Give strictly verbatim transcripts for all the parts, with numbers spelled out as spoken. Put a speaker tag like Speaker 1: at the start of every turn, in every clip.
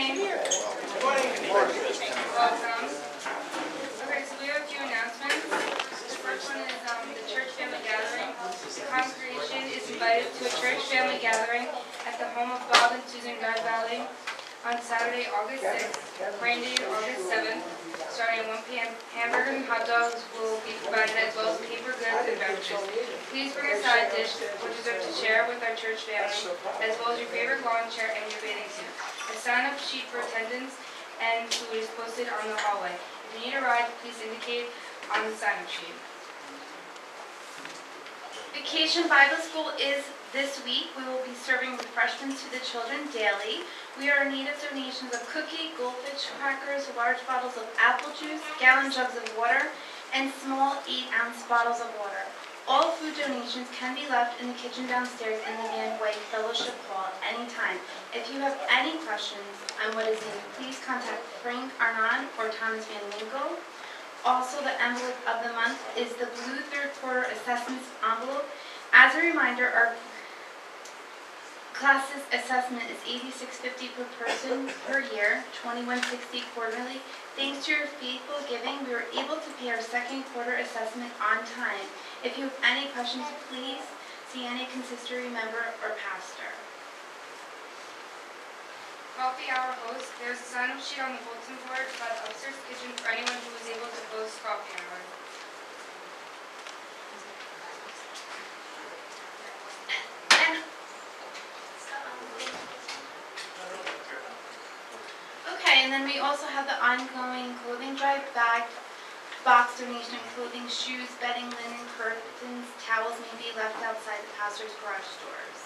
Speaker 1: morning. Good morning. Welcome. Okay, so we have a few announcements. The first one is um, the church family gathering. The congregation is invited to a church family gathering at the home of Bob and Susan Guy Valley on Saturday, August sixth, rain date August seventh, starting at one p m Hamburgers and hot dogs will be provided as well as paper goods and beverages. Please bring a side dish which is to share with our church family, as well as your favorite lawn chair and your bathing suit. A sign-up sheet for attendance and food is posted on the hallway. If you need a ride, please indicate on the sign-up sheet.
Speaker 2: Vacation Bible School is this week. We will be serving refreshments to the children daily. We are in need of donations of cookie, goldfish crackers, large bottles of apple juice, gallon jugs of water, and small eight ounce bottles of water. All food donations can be left in the kitchen downstairs in the Van Way Fellowship Hall anytime. If you have any questions on what is needed, please contact Frank Arnon or Thomas Van Winkle. Also, the envelope of the month is the blue third quarter assessments envelope. As a reminder, our class's assessment is eighty-six fifty per person per year, twenty-one sixty quarterly. Thanks to your faithful giving, we were able to pay our second quarter assessment on time. If you have any questions, please see any consistory member or pastor.
Speaker 1: Coffee hour host. There's a sign-up sheet on the bulletin board by the upstairs kitchen for anyone who is able to host coffee hour.
Speaker 2: And, okay, and then we also have the ongoing clothing drive bag box donation of clothing, shoes, bedding, linen, curtains, towels may be left outside the pastor's garage doors.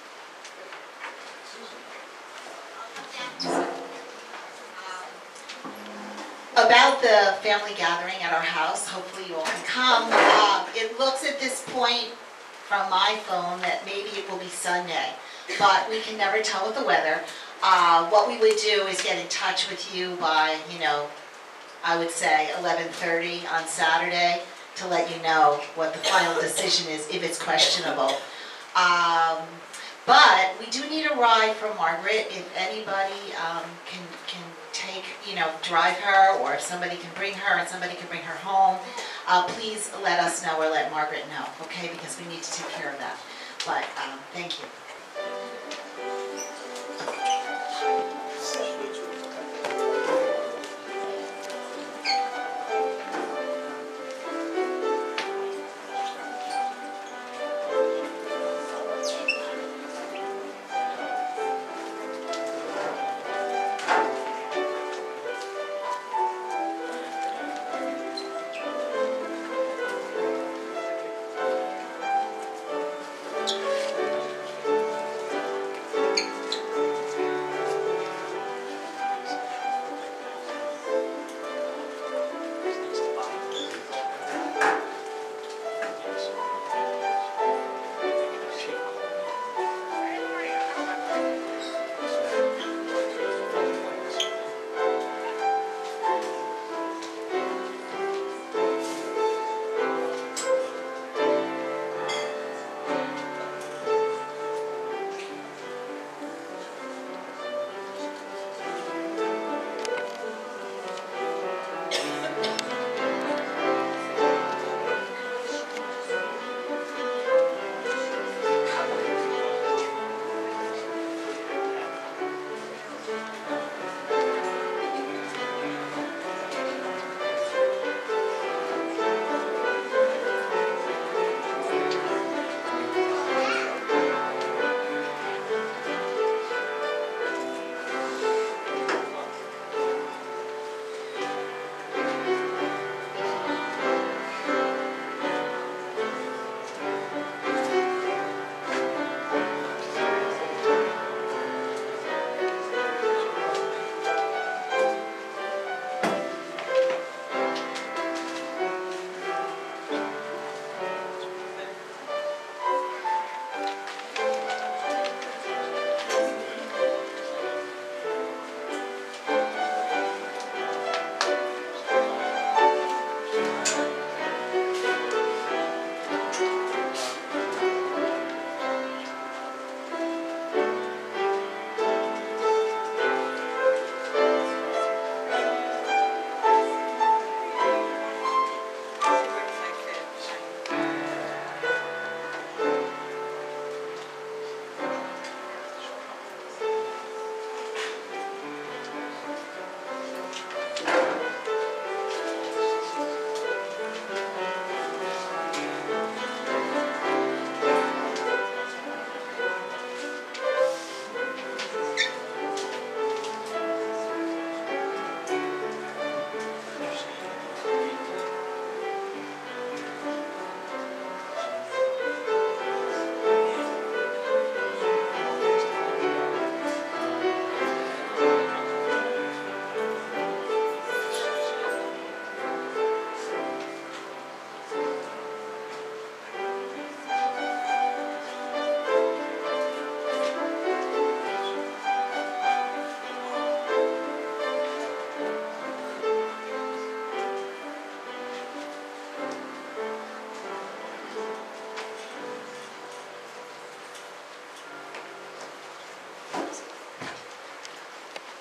Speaker 3: About the family gathering at our house, hopefully you all can come. Um, it looks at this point from my phone that maybe it will be Sunday, but we can never tell with the weather. Uh, what we would do is get in touch with you by, you know, I would say eleven thirty on Saturday to let you know what the final decision is if it's questionable. Um, but we do need a ride for Margaret. If anybody um, can can take, you know, drive her, or if somebody can bring her and somebody can bring her home, uh, please let us know or let Margaret know, okay? Because we need to take care of that. But um, thank you.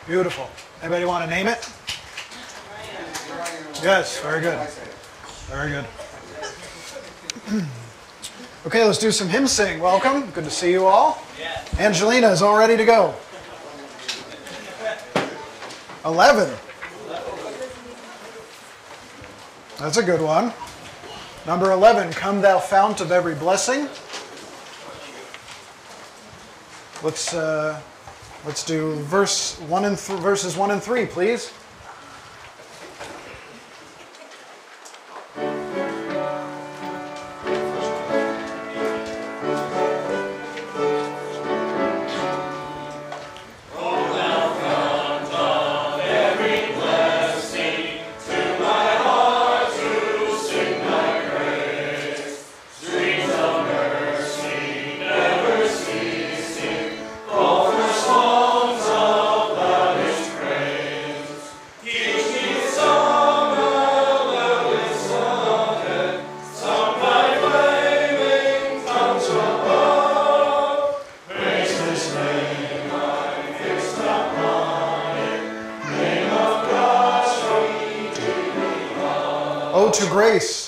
Speaker 4: Beautiful. Anybody want to name it? Yes, very good. Very good. Okay, let's do some hymn sing. Welcome. Good to see you all. Angelina is all ready to go. eleven. That's a good one. Number eleven, Come Thou Fount of Every Blessing. Let's uh, let's do verse one and th- verses one and three, please. Oh, to grace.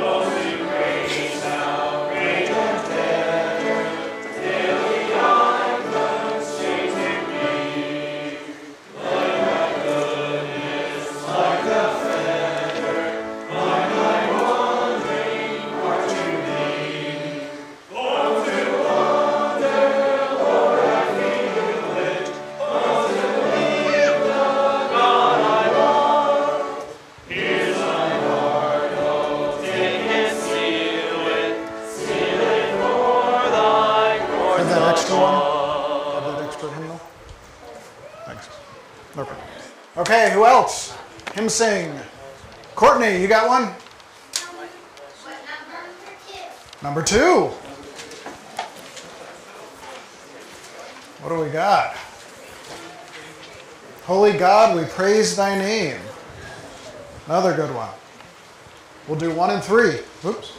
Speaker 4: Okay, who else? Hymn sing. Courtney, you got one? Number two. What do we got? Holy God, we praise thy name. Another good one. We'll do one and three. Oops.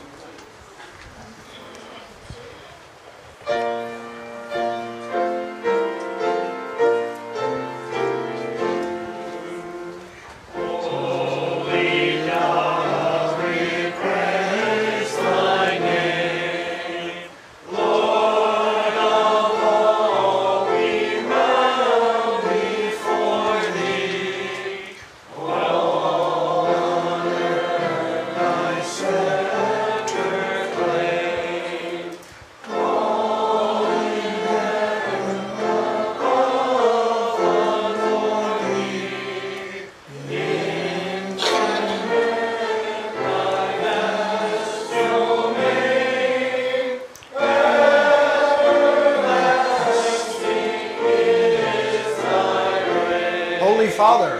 Speaker 4: Father.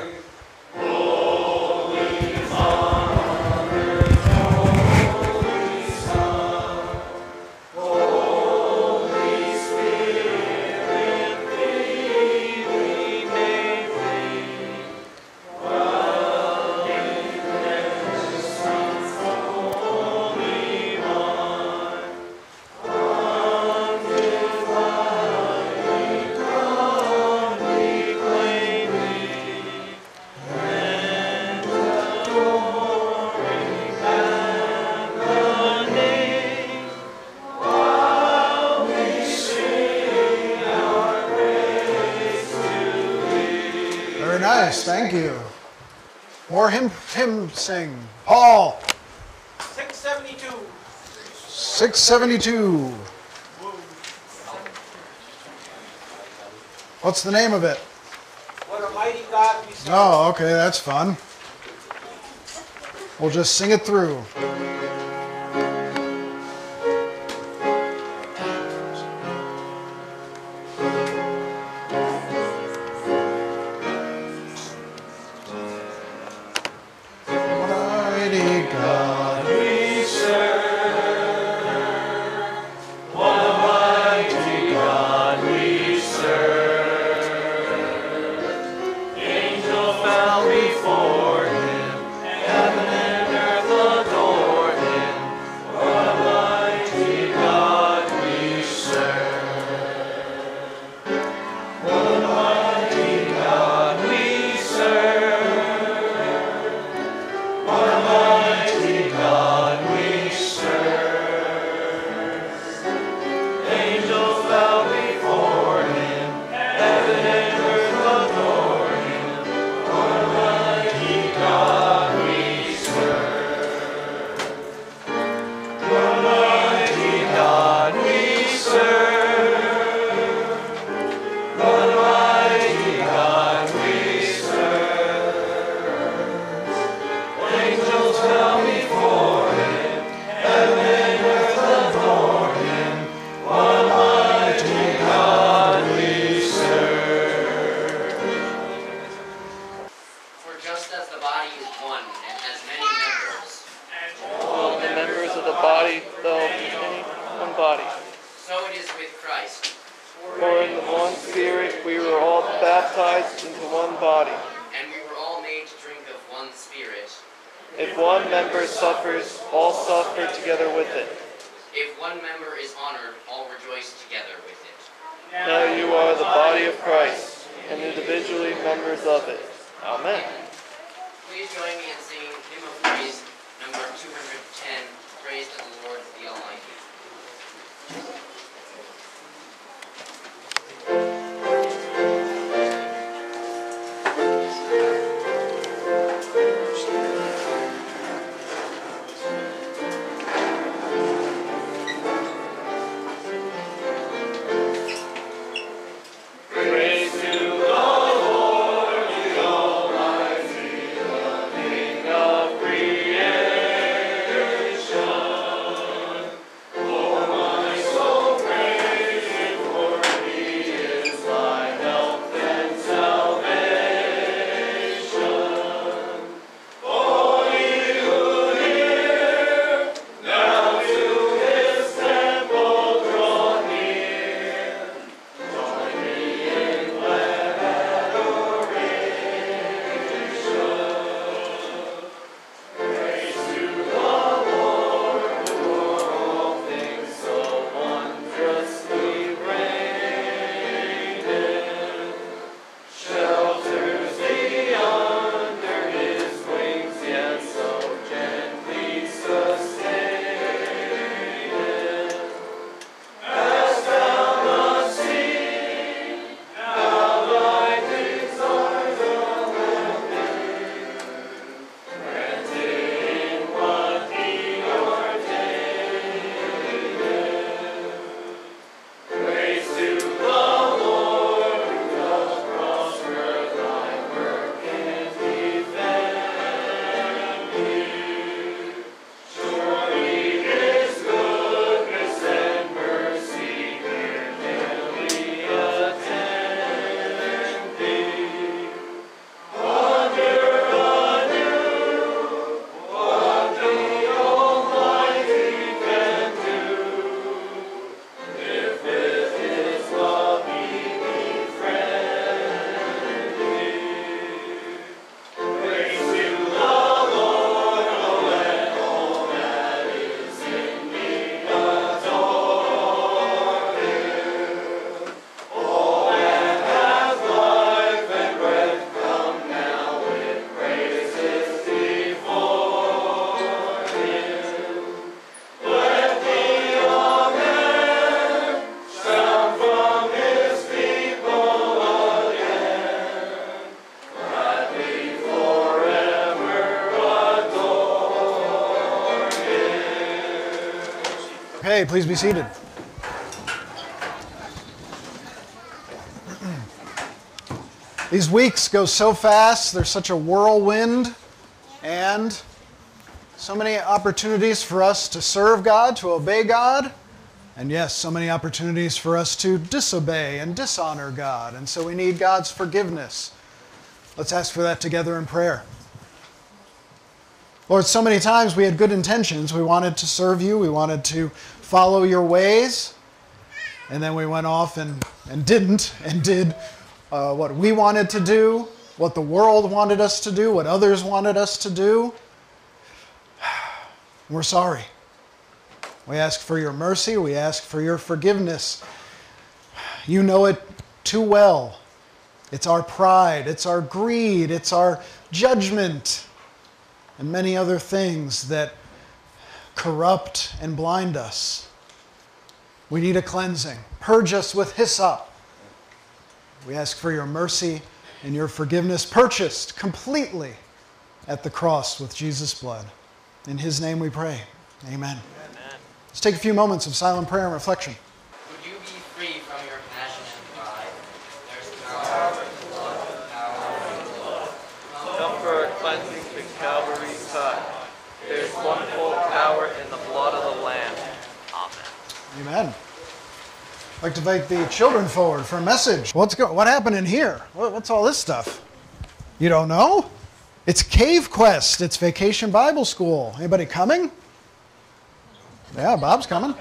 Speaker 5: Holy Father, Holy Son, Holy Spirit, thee we may plead. While in precious Son's Holy One, unto thy come we claim thee.
Speaker 4: Very nice, thank you. More hymn, hymn sing. Paul.
Speaker 5: six seventy-two.
Speaker 4: six seventy-two. What's the name of it?
Speaker 5: What a mighty God we serve.
Speaker 4: Oh, okay, that's fun. We'll just sing it through. Mighty God
Speaker 5: We serve. What a mighty God we serve. Angels bow before him, heaven and earth adore Angels bow before him, heaven and earth adore him. Almighty God we serve. Almighty God we serve. Almighty God we serve. Angels bow before him, heaven and earth adore him. Almighty God we serve.
Speaker 6: For just as the body is one and has many members,
Speaker 7: All the members of the body, though many, one body.
Speaker 6: so it is with Christ.
Speaker 7: For in the one Spirit we were all baptized into one body.
Speaker 6: And we were all made to drink of one Spirit.
Speaker 7: If one member suffers, all suffer together with it.
Speaker 6: If one member is honored, all rejoice together with it.
Speaker 7: Now you are the body of Christ, and individually members of it. Amen.
Speaker 6: Please join me in singing Hymn of Praise, number two hundred ten, Praise to the Lord the Almighty.
Speaker 5: Praise to the Lord, the Almighty, the King of creation. Oh, my soul, praise Him, for He is thy help and salvation. Oh, ye who hear, now to His temple draw near. Join me in glad adoration. Praise to the Lord, who o'er all things so wondrously reigneth. Shelters thee under His wings, yet so gently sustaineth. Hast thou not seen how thy things are developing, granted in what He ordaineth? Praise to the Lord, who doth prosper thy work and defend thee. Surely His goodness and mercy here daily attend thee. Wonder anew what the Almighty can do, if with His love He befriend thee. Praise to the Lord, oh let all that is in me adore Him. All that hath life and breath, come now with praises before Him. Let the Amen sound from His people again. Gladly forever adore Him.
Speaker 4: Okay, please be seated. These weeks go so fast, there's such a whirlwind, and so many opportunities for us to serve God, to obey God, and yes, so many opportunities for us to disobey and dishonor God, and so we need God's forgiveness. Let's ask for that together in prayer. Lord, so many times we had good intentions. We wanted to serve you, we wanted to follow your ways, and then we went off and, and didn't, and did uh, what we wanted to do, what the world wanted us to do, what others wanted us to do. We're sorry. We ask for your mercy. We ask for your forgiveness. You know it too well. It's our pride. It's our greed. It's our judgment. And many other things that corrupt and blind us. We need a cleansing. Purge us with hyssop. We ask for your mercy and your forgiveness, purchased completely at the cross with Jesus' blood. In his name we pray. Amen.
Speaker 7: Amen.
Speaker 4: Let's take a few moments of silent prayer and reflection.
Speaker 6: Would you be free from your passion and pride? There's power in blood, power in blood.
Speaker 7: Come for our cleansing to Calvary's side. There's wonderful power in the blood of the Lamb. Amen.
Speaker 4: Amen. I'd like to invite the children forward for a message. What's go- What happened in here? What, what's all this stuff? You don't know? It's Cave Quest. It's Vacation Bible School. Anybody coming? Yeah, Bob's coming.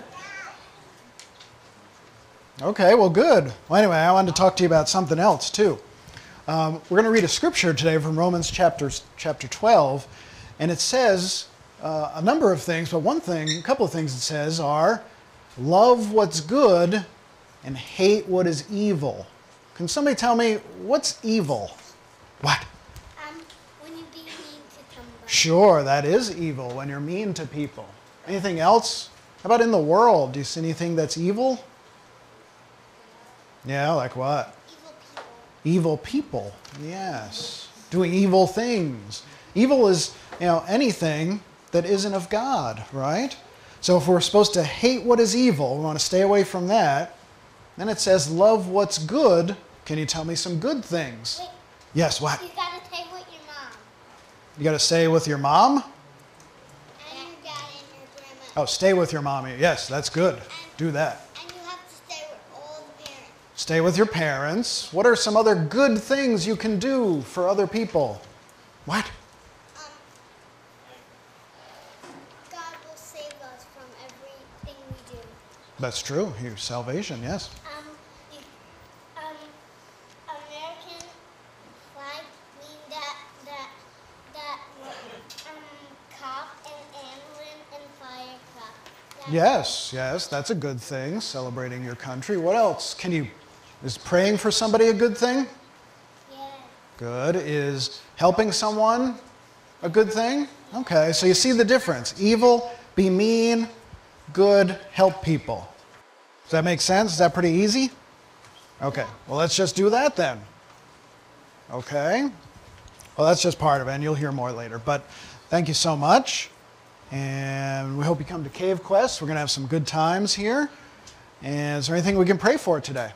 Speaker 4: Okay, well, good. Well, anyway, I wanted to talk to you about something else, too. Um, we're going to read a scripture today from Romans chapter, chapter twelve, and it says uh, a number of things, but one thing, a couple of things it says are, love what's good and hate what is evil. Can somebody tell me what's evil? What?
Speaker 8: Um, when you be mean to somebody.
Speaker 4: Sure, that is evil, when you're mean to people. Anything else? How about in the world? Do you see anything that's evil? Yeah, like what?
Speaker 8: Evil people.
Speaker 4: Evil people, yes. Doing evil things. Evil is, you know, anything that isn't of God, right? So if we're supposed to hate what is evil, we want to stay away from that. Then it says, love what's good. Can you tell me some good things?
Speaker 8: Wait,
Speaker 4: Yes, what?
Speaker 8: you gotta stay with your mom.
Speaker 4: You got to stay with your mom?
Speaker 8: And your dad and your grandma.
Speaker 4: Oh, stay with your mommy. Yes, that's good. Do that.
Speaker 8: And you have to stay with all the parents.
Speaker 4: Stay with your parents. What are some other good things you can do for other people? What?
Speaker 8: Um, God will save us from everything we do.
Speaker 4: That's true. Your salvation, yes.
Speaker 8: Um, you, um, American flag mean that that that um cop and ambulance and fire cop. That-
Speaker 4: Yes, yes, that's a good thing, celebrating your country. What else? Can you, is praying for somebody a good thing?
Speaker 8: Yeah.
Speaker 4: Good. Is helping someone a good thing? Okay, so you see the difference. Evil, be mean, good, help people. Does that make sense? Is that pretty easy? Okay, well, let's just do that then. Okay? Well, that's just part of it, and you'll hear more later. But thank you so much. And we hope you come to Cave Quest. We're going to have some good times here. And is there anything we can pray for today?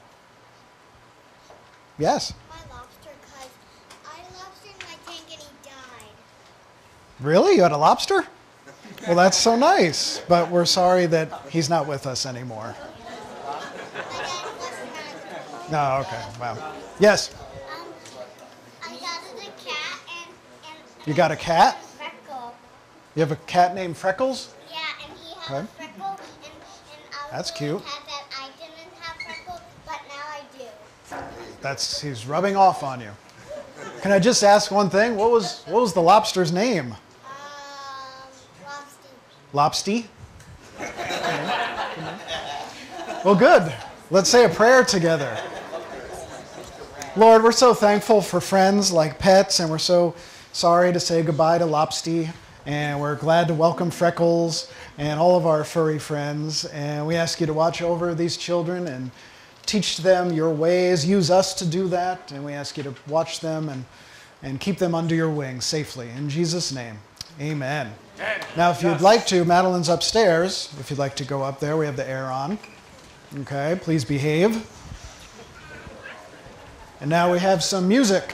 Speaker 4: Yes?
Speaker 8: My lobster, cause I had a lobster in my tank and he died.
Speaker 4: Really? You had a lobster? Well, that's so nice. But we're sorry that he's not with us anymore.
Speaker 8: My dad wasn't kind
Speaker 4: No, okay. Wow. Yes?
Speaker 8: Um, I got a cat and and.
Speaker 4: You got a cat?
Speaker 8: Freckle.
Speaker 4: You have a cat named Freckles?
Speaker 8: Yeah, and he had
Speaker 4: Okay.
Speaker 8: a freckle, and, and I was
Speaker 4: That's
Speaker 8: really
Speaker 4: cute.
Speaker 8: sad that I didn't have freckle, but now I do.
Speaker 4: That's he's rubbing off on you. Can I just ask one thing? What was what was the lobster's name?
Speaker 8: Um,
Speaker 4: Lobsty?
Speaker 8: Lobster.
Speaker 4: Well, good. Let's say a prayer together. Lord, we're so thankful for friends like pets, and we're so sorry to say goodbye to Lobsty, and we're glad to welcome Freckles and all of our furry friends. And we ask you to watch over these children and teach them your ways. Use us to do that, and we ask you to watch them and, and keep them under your wing safely. In Jesus' name, amen. Now, if you'd like to, Madeline's upstairs. If you'd like to go up there, we have the air on. Okay, please behave. And now we have some music.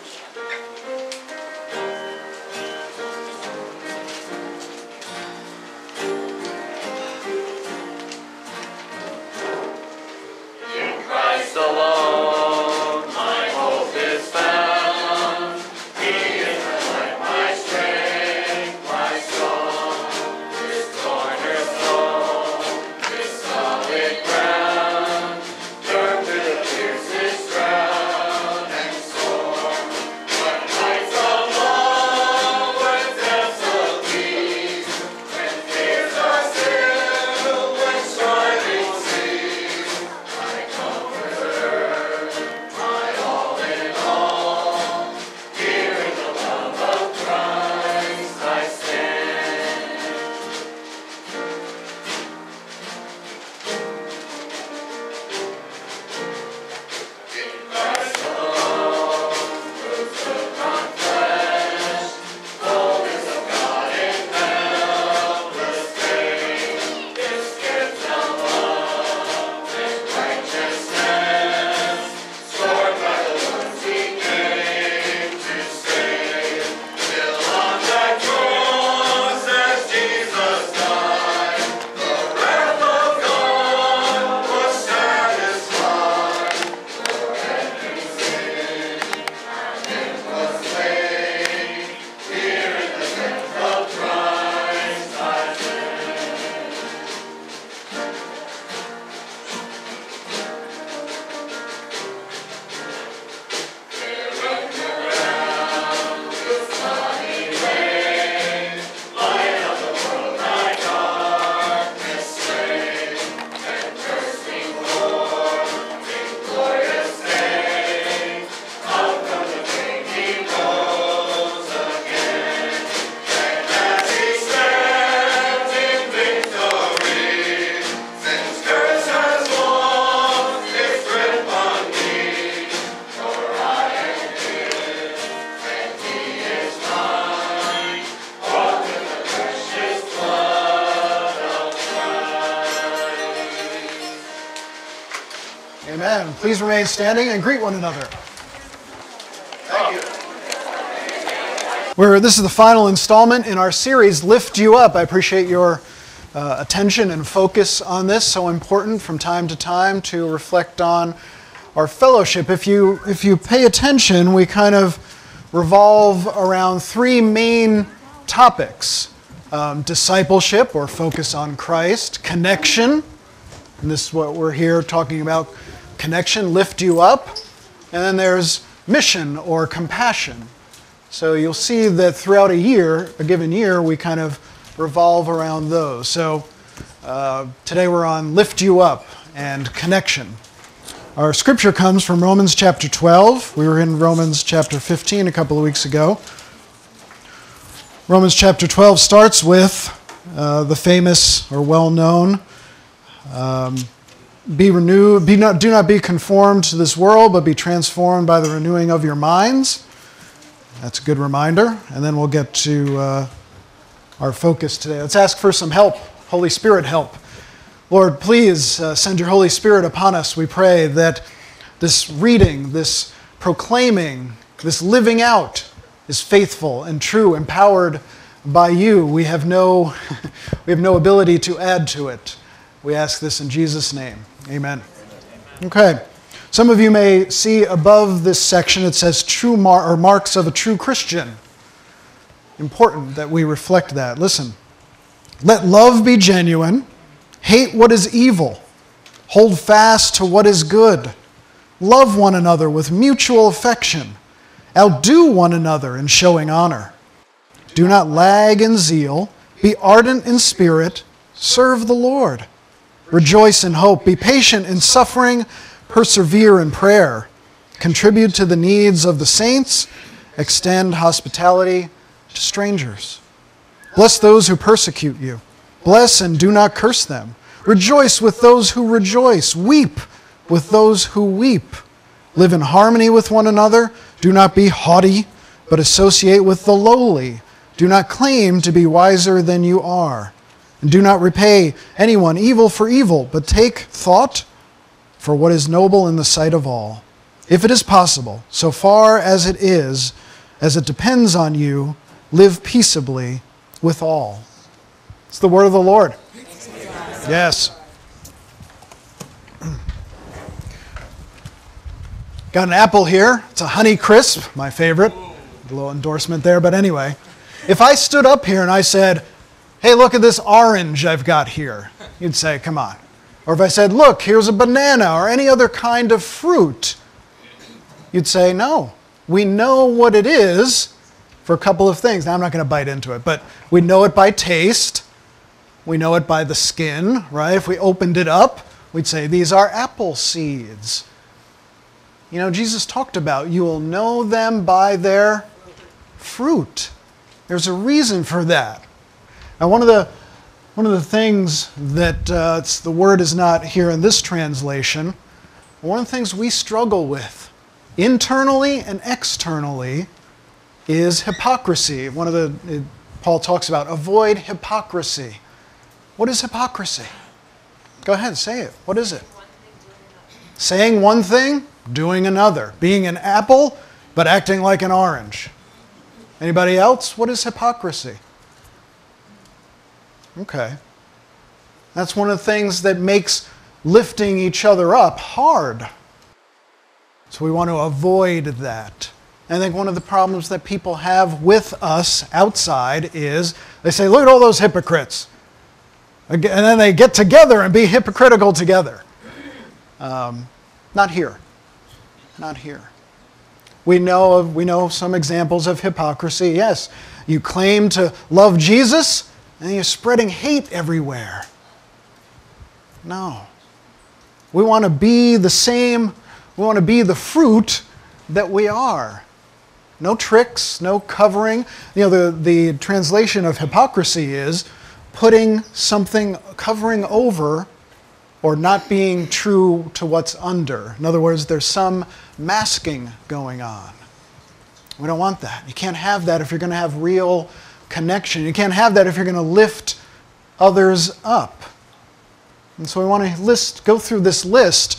Speaker 7: Christ alone, my hope is found. He is my life, my strength, my song. This cornerstone, this solid ground, firm through the fiercest drought and storm. When nights are long, when depths of peace, when fears are still, when striving cease. My comforter
Speaker 4: Amen. Please remain standing and greet one another.
Speaker 5: Thank you.
Speaker 4: We're, this is the final installment in our series, Lift You Up. I appreciate your uh, attention and focus on this. So important from time to time to reflect on our fellowship. If you, if you pay attention, we kind of revolve around three main topics. Um, discipleship, or focus on Christ. Connection, and this is what we're here talking about. Connection, lift you up. And then there's mission, or compassion. So you'll see that throughout a year, a given year, we kind of revolve around those. So uh, today we're on lift you up and connection. Our scripture comes from Romans chapter twelve. We were in Romans chapter fifteen a couple of weeks ago. Romans chapter twelve starts with uh, the famous or well-known, um, be renewed, be not, do not be conformed to this world, but be transformed by the renewing of your minds. That's a good reminder. And then we'll get to uh, our focus today. Let's ask for some help, Holy Spirit help. Lord, please uh, send your Holy Spirit upon us. We pray that this reading, this proclaiming, this living out is faithful and true, empowered by you. We have no, we have no ability to add to it. We ask this in Jesus' name. Amen. Okay. Some of you may see above this section it says true mar- or marks of a true Christian. Important that we reflect that. Listen. Let love be genuine. Hate what is evil. Hold fast to what is good. Love one another with mutual affection. Outdo one another in showing honor. Do not lag in zeal. Be ardent in spirit. Serve the Lord. Rejoice in hope. Be patient in suffering. Persevere in prayer. Contribute to the needs of the saints. Extend hospitality to strangers. Bless those who persecute you. Bless and do not curse them. Rejoice with those who rejoice. Weep with those who weep. Live in harmony with one another. Do not be haughty, but associate with the lowly. Do not claim to be wiser than you are. And do not repay anyone evil for evil, but take thought for what is noble in the sight of all. If it is possible, so far as it is, as it depends on you, live peaceably with all. It's the word of the Lord. Yes. Got an apple here. It's a Honey Crisp, my favorite. A little endorsement there, but anyway. If I stood up here and I said, hey, look at this orange I've got here, you'd say, come on. Or if I said, look, here's a banana or any other kind of fruit, you'd say, no. We know what it is for a couple of things. Now, I'm not going to bite into it, but we know it by taste. We know it by the skin, right? If we opened it up, we'd say, these are apple seeds. You know, Jesus talked about, you will know them by their fruit. There's a reason for that. Now, one of the one of the things that uh, it's, the word is not here in this translation, one of the things we struggle with internally and externally is hypocrisy. One of the, Paul talks about, avoid hypocrisy. What is hypocrisy? Go ahead, say it. What is it? Saying one thing, doing another. Being an apple, but acting like an orange. Anybody else? What is hypocrisy? Okay. That's one of the things that makes lifting each other up hard. So we want to avoid that. And I think one of the problems that people have with us outside is they say, look at all those hypocrites. And then they get together and be hypocritical together. Um, not here. Not here. We know of, we know some examples of hypocrisy. Yes, you claim to love Jesus, and you're spreading hate everywhere. No. We want to be the same, we want to be the fruit that we are. No tricks, no covering. You know, the, the translation of hypocrisy is putting something, covering over, or not being true to what's under. In other words, there's some masking going on. We don't want that. You can't have that if you're going to have real connection. You can't have that if you're going to lift others up. And so we want to list, go through this list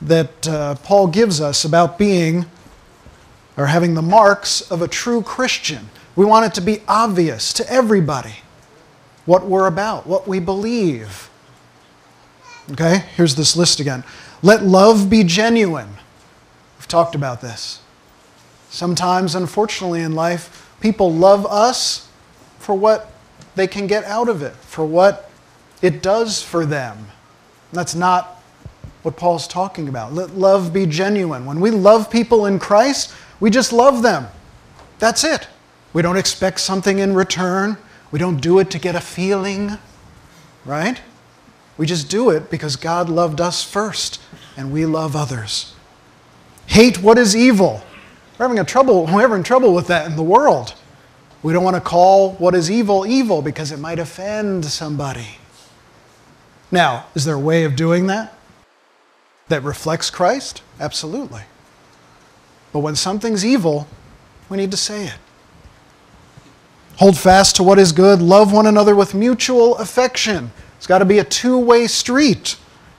Speaker 4: that uh, Paul gives us about being or having the marks of a true Christian. We want it to be obvious to everybody what we're about, what we believe. Okay, here's this list again. Let love be genuine. We've talked about this. Sometimes, unfortunately, in life, people love us for what they can get out of it, for what it does for them. And that's not what Paul's talking about. Let love be genuine. When we love people in Christ, we just love them. That's it. We don't expect something in return. We don't do it to get a feeling, right? We just do it because God loved us first, and we love others. Hate what is evil. We're having a trouble, we're having trouble with that in the world. We don't want to call what is evil, evil, because it might offend somebody. Now, is there a way of doing that that reflects Christ? Absolutely. But when something's evil, we need to say it. Hold fast to what is good. Love one another with mutual affection. It's got to be a two-way street.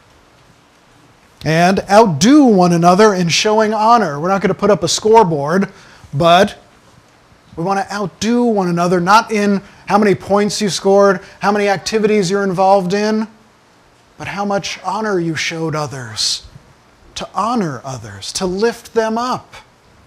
Speaker 4: And outdo one another in showing honor. We're not going to put up a scoreboard, but we want to outdo one another, not in how many points you scored, how many activities you're involved in, but how much honor you showed others. To honor others, to lift them up.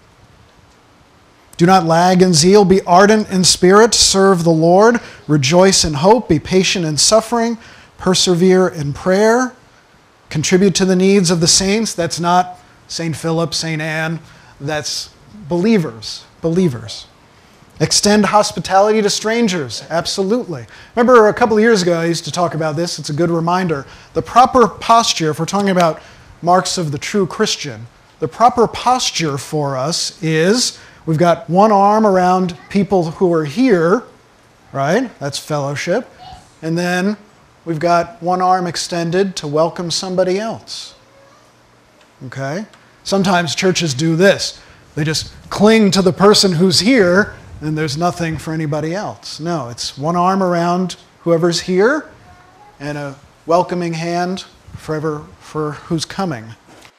Speaker 4: Do not lag in zeal, be ardent in spirit, serve the Lord, rejoice in hope, be patient in suffering, persevere in prayer, contribute to the needs of the saints. That's not Saint Philip, Saint Anne, that's believers, believers. Extend hospitality to strangers, absolutely. Remember a couple of years ago I used to talk about this, it's a good reminder. The proper posture, if we're talking about marks of the true Christian, the proper posture for us is we've got one arm around people who are here, right? That's fellowship. And then we've got one arm extended to welcome somebody else. Okay? Sometimes churches do this. They just cling to the person who's here and there's nothing for anybody else. No, it's one arm around whoever's here and a welcoming hand forever for who's coming.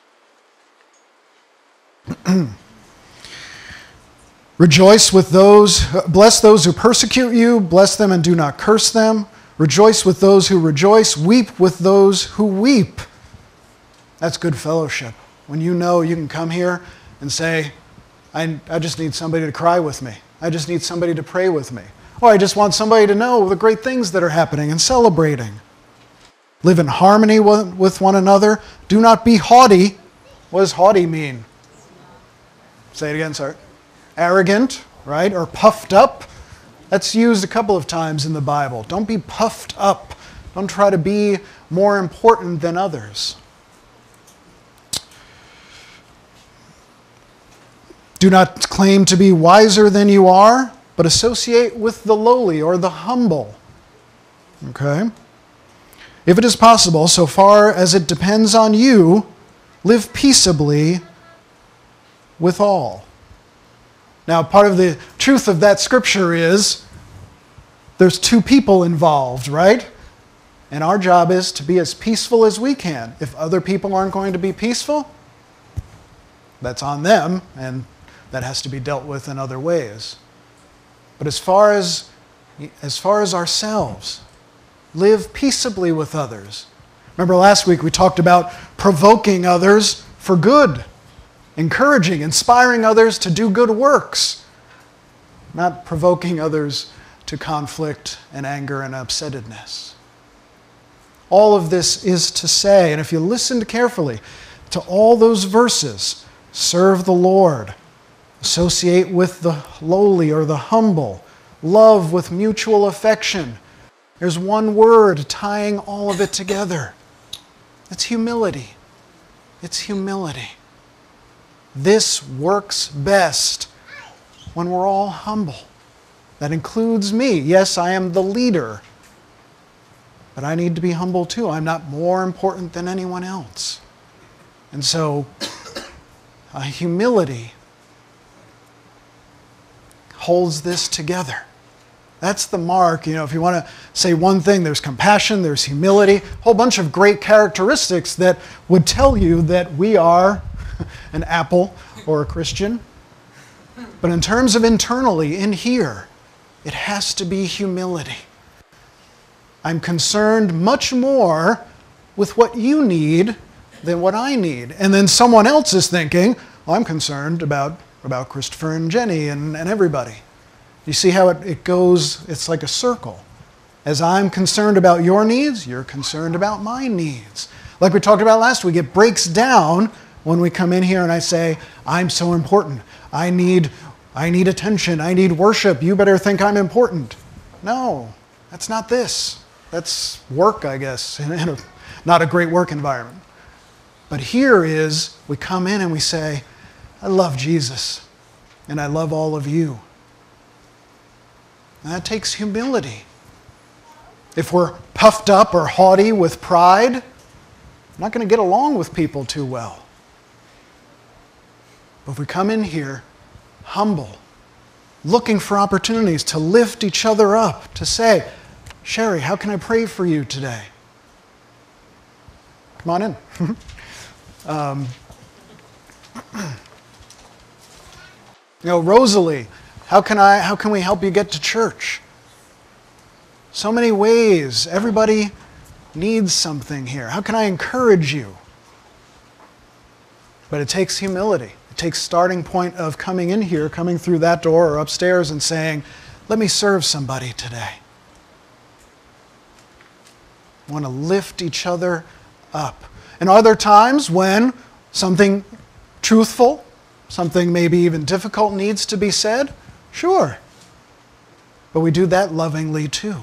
Speaker 4: Rejoice with those, bless those who persecute you, bless them and do not curse them. Rejoice with those who rejoice, weep with those who weep. That's good fellowship. When you know you can come here and say, I, I just need somebody to cry with me. I just need somebody to pray with me. Or I just want somebody to know the great things that are happening and celebrating. Live in harmony with one another. Do not be haughty. What does haughty mean? Say it again, sir. Arrogant, right? Or puffed up. That's used a couple of times in the Bible. Don't be puffed up. Don't try to be more important than others. Do not claim to be wiser than you are, but associate with the lowly or the humble. Okay? If it is possible, so far as it depends on you, live peaceably with all. Now, part of the truth of that scripture is there's two people involved, right? And our job is to be as peaceful as we can. If other people aren't going to be peaceful, that's on them, and that has to be dealt with in other ways. But as far as, as far as ourselves, live peaceably with others. Remember last week we talked about provoking others for good, encouraging, inspiring others to do good works, not provoking others to conflict and anger and upsettedness. All of this is to say, and if you listened carefully to all those verses, serve the Lord, associate with the lowly or the humble, love with mutual affection. There's one word tying all of it together. It's humility. It's humility. This works best when we're all humble. That includes me. Yes, I am the leader, but I need to be humble too. I'm not more important than anyone else. And so, uh, humility holds this together. That's the mark. You know, if you want to say one thing, there's compassion, there's humility, a whole bunch of great characteristics that would tell you that we are an apple or a Christian. But in terms of internally, in here, it has to be humility. I'm concerned much more with what you need than what I need. And then someone else is thinking, well, I'm concerned about, about Christopher and Jenny and, and everybody. You see how it, it goes, it's like a circle. As I'm concerned about your needs, you're concerned about my needs. Like we talked about last week, it breaks down when we come in here and I say, I'm so important. I need, I need attention. I need worship. You better think I'm important. No, that's not this. That's work, I guess, in a, not a great work environment. But here is, we come in and we say, I love Jesus, and I love all of you. And that takes humility. If we're puffed up or haughty with pride, we're not going to get along with people too well. But if we come in here humble, looking for opportunities to lift each other up, to say, Sherry, how can I pray for you today? Come on in. um, you know, Rosalie, how can I? How can we help you get to church? So many ways. Everybody needs something here. How can I encourage you? But it takes humility. It takes starting point of coming in here, coming through that door or upstairs and saying, let me serve somebody today. I want to lift each other up. And are there times when something truthful, something maybe even difficult needs to be said? Sure. But we do that lovingly too.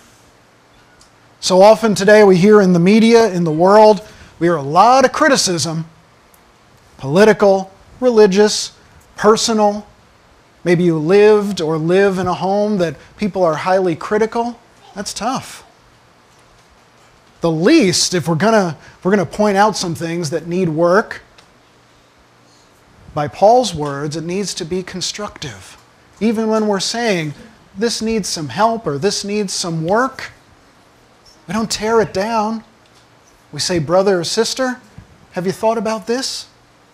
Speaker 4: So often today we hear in the media, in the world, we hear a lot of criticism, political, religious, personal. Maybe you lived or live in a home that people are highly critical. That's tough. The least, if we're gonna, if we're gonna point out some things that need work, by Paul's words, it needs to be constructive. Even when we're saying, this needs some help or this needs some work, we don't tear it down. We say, brother or sister, have you thought about this?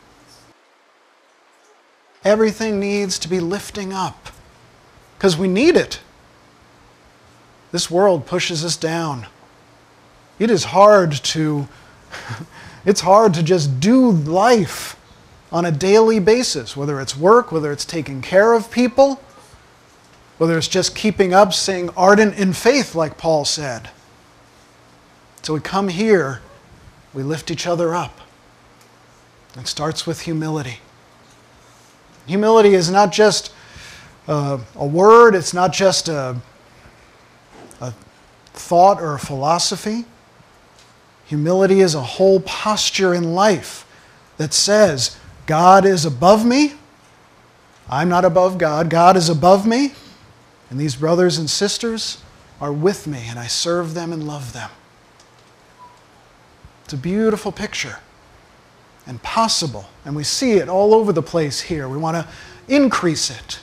Speaker 4: Everything needs to be lifting up because we need it. This world pushes us down. It is hard to, it's hard to just do life on a daily basis, whether it's work, whether it's taking care of people, whether it's just keeping up, staying ardent in faith, like Paul said. So we come here, we lift each other up. It starts with humility. Humility is not just uh, a word, it's not just a, a thought or a philosophy. Humility is a whole posture in life that says, God is above me. I'm not above God. God is above me. And these brothers and sisters are with me, and I serve them and love them. It's a beautiful picture and possible. And we see it all over the place here. We want to increase it.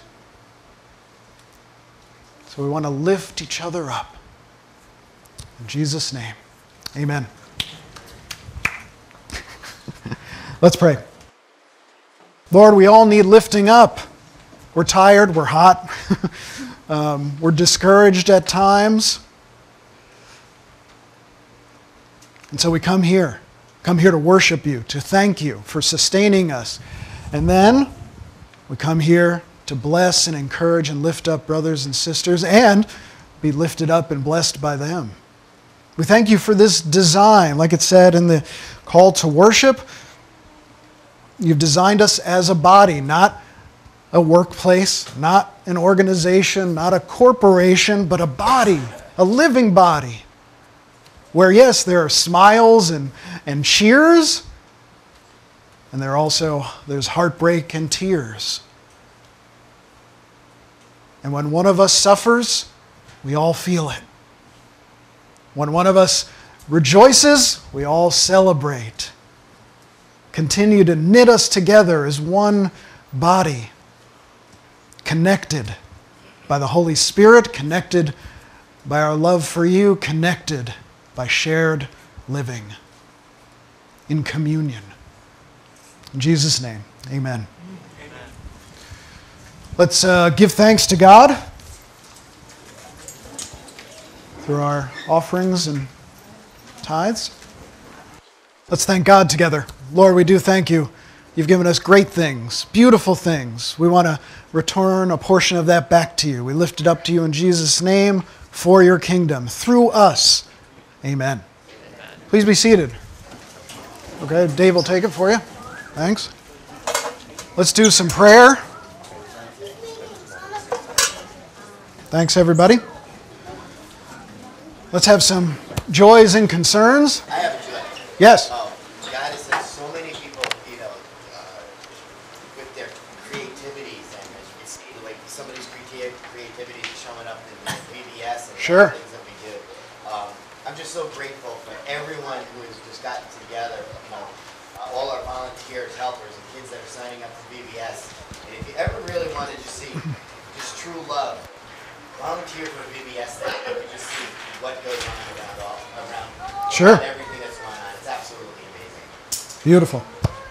Speaker 4: So we want to lift each other up. In Jesus' name, amen. Let's pray. Lord, we all need lifting up. We're tired, we're hot, um, we're discouraged at times. And so we come here, come here to worship you, to thank you for sustaining us. And then we come here to bless and encourage and lift up brothers and sisters and be lifted up and blessed by them. We thank you for this design, like it said in the call to worship. You've designed us as a body, not a workplace, not an organization, not a corporation, but a body, a living body. Where, yes, there are smiles and, and cheers, and there also, there's heartbreak and tears. And when one of us suffers, we all feel it. When one of us rejoices, we all celebrate. Continue to knit us together as one body, connected by the Holy Spirit, connected by our love for you, connected by shared living in communion. In Jesus' name, amen. Amen. Let's uh, give thanks to God through our offerings and tithes. Let's thank God together. Lord, we do thank you. You've given us great things, beautiful things. We want to return a portion of that back to you. We lift it up to you in Jesus' name for your kingdom, through us. Amen. Amen. Please be seated. Okay, Dave will take it for you. Thanks. Let's do some prayer. Thanks, everybody. Let's have some joys and concerns.
Speaker 9: I have a joy.
Speaker 4: Yes.
Speaker 9: Um, God has sent so many people, you know, uh, with their creativities, and it's like somebody's creative creativity is showing up in the V B S and
Speaker 4: Sure.
Speaker 9: things that we do. Um, I'm just so grateful for everyone who has just gotten together. You know, uh, all our volunteers, helpers, and kids that are signing up for V B S. And if you ever really want to just see just true love, volunteer for V B S. That you can just see what goes on around all around.
Speaker 4: Sure.
Speaker 9: around everything that's going on. It's absolutely amazing.
Speaker 4: Beautiful.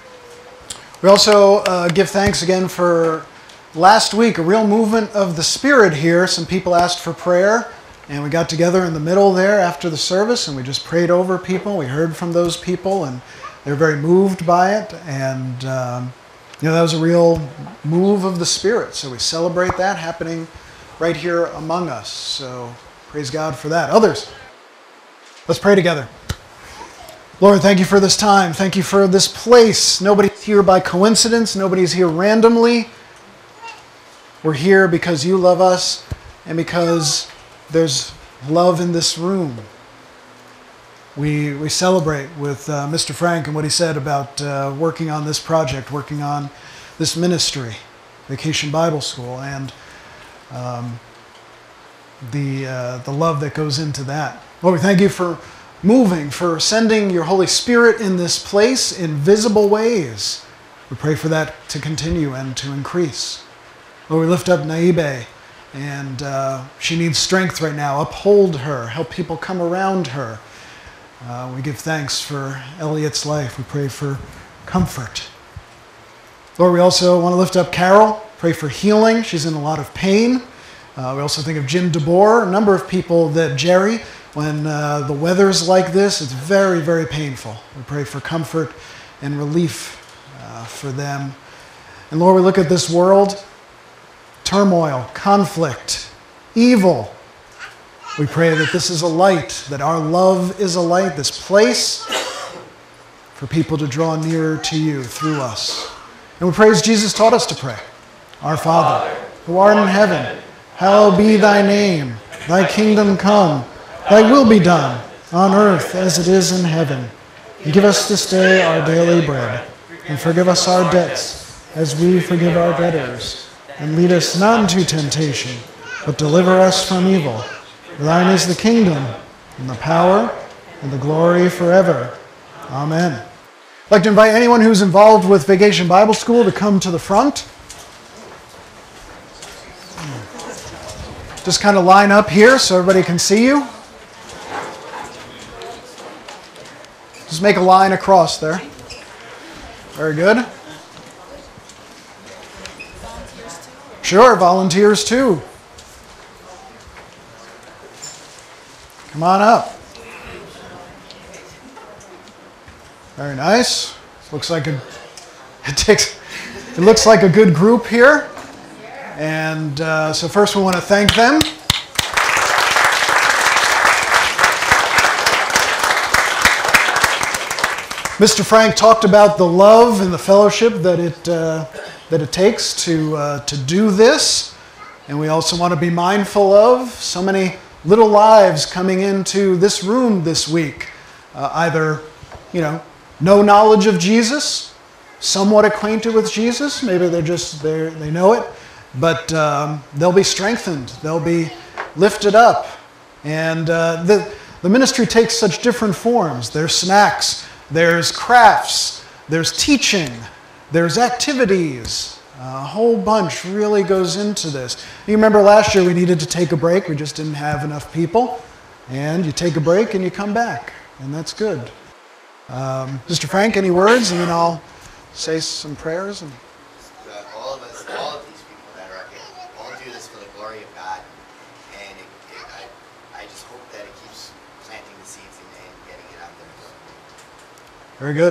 Speaker 4: We also uh, give thanks again for last week, a real movement of the Spirit here. Some people asked for prayer, and we got together in the middle there after the service, and we just prayed over people. We heard from those people, and they were very moved by it. And, um, you know, that was a real move of the Spirit. So we celebrate that happening right here among us. So praise God for that. Others, let's pray together. Lord, thank you for this time. Thank you for this place. Nobody's here by coincidence. Nobody's here randomly. We're here because you love us and because there's love in this room. We, we celebrate with uh, Mister Frank and what he said about uh, working on this project, working on this ministry, Vacation Bible School, and um, the, uh, the love that goes into that. Lord, we thank you for moving, for sending your Holy Spirit in this place in visible ways. We pray for that to continue and to increase. Lord, we lift up Naibe, and uh, she needs strength right now. Uphold her. Help people come around her. Uh, we give thanks for Elliot's life. We pray for comfort. Lord, we also want to lift up Carol. Pray for healing. She's in a lot of pain. Uh, we also think of Jim DeBoer, a number of people that Jerry, when uh, the weather's like this, it's very, very painful. We pray for comfort and relief uh, for them. And Lord, we look at this world, turmoil, conflict, evil. We pray that this is a light, that our love is a light, this place, for people to draw nearer to you through us. And we pray as Jesus taught us to pray. Our Father, who art in heaven, hallowed be thy name. Thy kingdom come. Thy will be done, on earth as it is in heaven. And give us this day our daily bread, and forgive us our debts, as we forgive our debtors. And lead us not into temptation, but deliver us from evil. For thine is the kingdom, and the power, and the glory forever. Amen. I'd like to invite anyone who's involved with Vacation Bible School to come to the front. Just kind of line up here so everybody can see you. Just make a line across there. Very good. Sure, volunteers too. Come on up. Very nice. Looks like a it takes it looks like a good group here. And uh, so first we want to thank them. Mister Frank talked about the love and the fellowship that it uh, that it takes to uh, to do this, and we also want to be mindful of so many little lives coming into this room this week, uh, either you know no knowledge of Jesus, somewhat acquainted with Jesus, maybe they're just they they know it, but um, they'll be strengthened, they'll be lifted up, and uh, the the ministry takes such different forms. There's snacks. There's crafts, there's teaching, there's activities, A whole bunch really goes into this. You remember last year we needed to take a break. We just didn't have enough people. And you take a break and you come back. And that's good. Um, Mister Frank, any words? And then I'll say some prayers. And...
Speaker 9: Uh, all of us, all of these people that are up here, all do this for the glory of God. And it, it, I, I just hope that it keeps planting the seeds and getting it out there.
Speaker 4: Very good.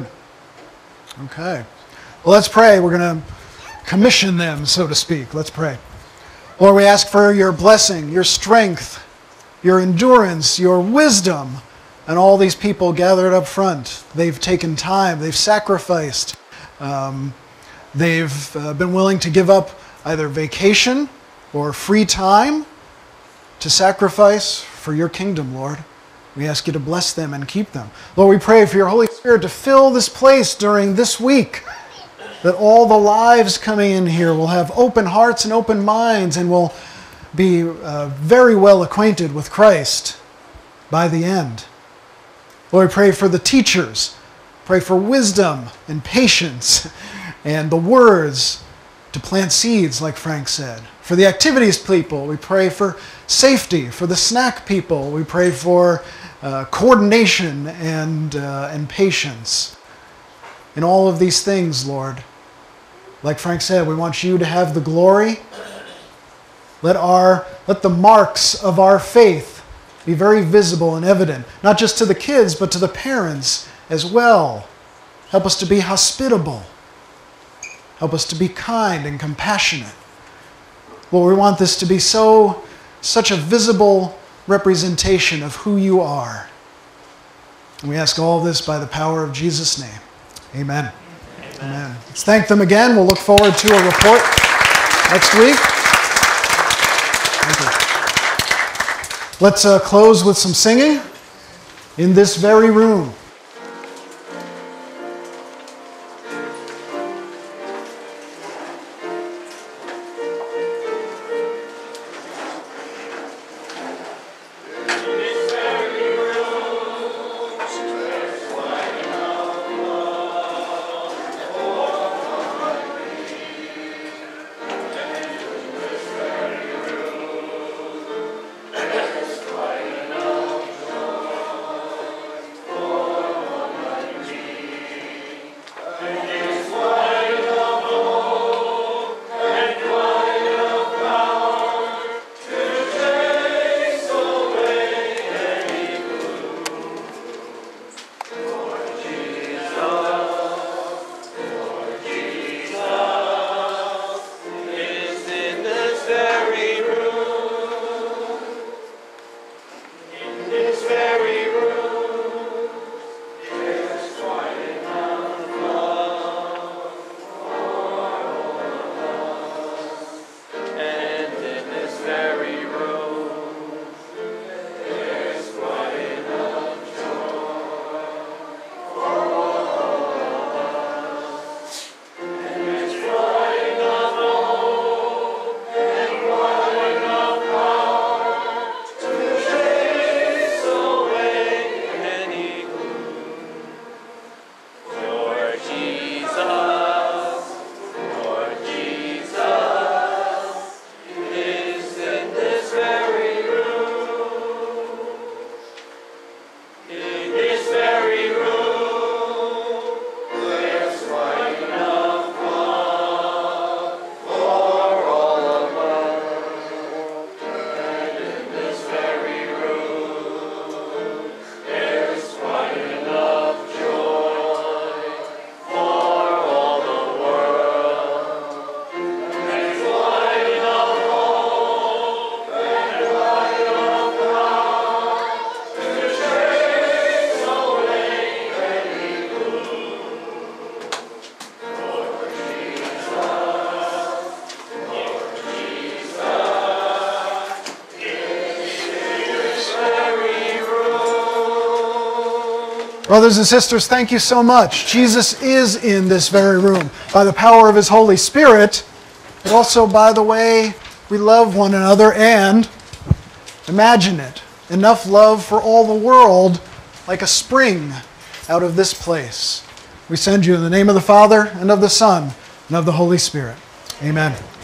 Speaker 4: Okay. Well, let's pray. We're going to commission them, so to speak. Let's pray. Lord, we ask for your blessing, your strength, your endurance, your wisdom, and all these people gathered up front. They've taken time. They've sacrificed. Um, they've uh, been willing to give up either vacation or free time to sacrifice for your kingdom, Lord. We ask you to bless them and keep them. Lord, we pray for your Holy Spirit to fill this place during this week, that all the lives coming in here will have open hearts and open minds and will be uh, very well acquainted with Christ by the end. Lord, we pray for the teachers. Pray for wisdom and patience and the words to plant seeds, like Frank said. For the activities people, we pray for safety. For the snack people, we pray for uh, coordination and, uh, and patience. In all of these things, Lord, like Frank said, we want you to have the glory. Let our, let the marks of our faith be very visible and evident, not just to the kids, but to the parents as well. Help us to be hospitable. Help us to be kind and compassionate. Lord, we want this to be so, such a visible representation of who you are. And we ask all this by the power of Jesus' name. Amen. Amen. Amen. Let's thank them again. We'll look forward to a report next week. Thank you. Let's uh, close with some singing in this very room. Brothers and sisters, thank you so much. Jesus is in this very room by the power of His Holy Spirit, but also by the way we love one another, and imagine it, enough love for all the world, like a spring out of this place. We send you in the name of the Father, and of the Son, and of the Holy Spirit. Amen.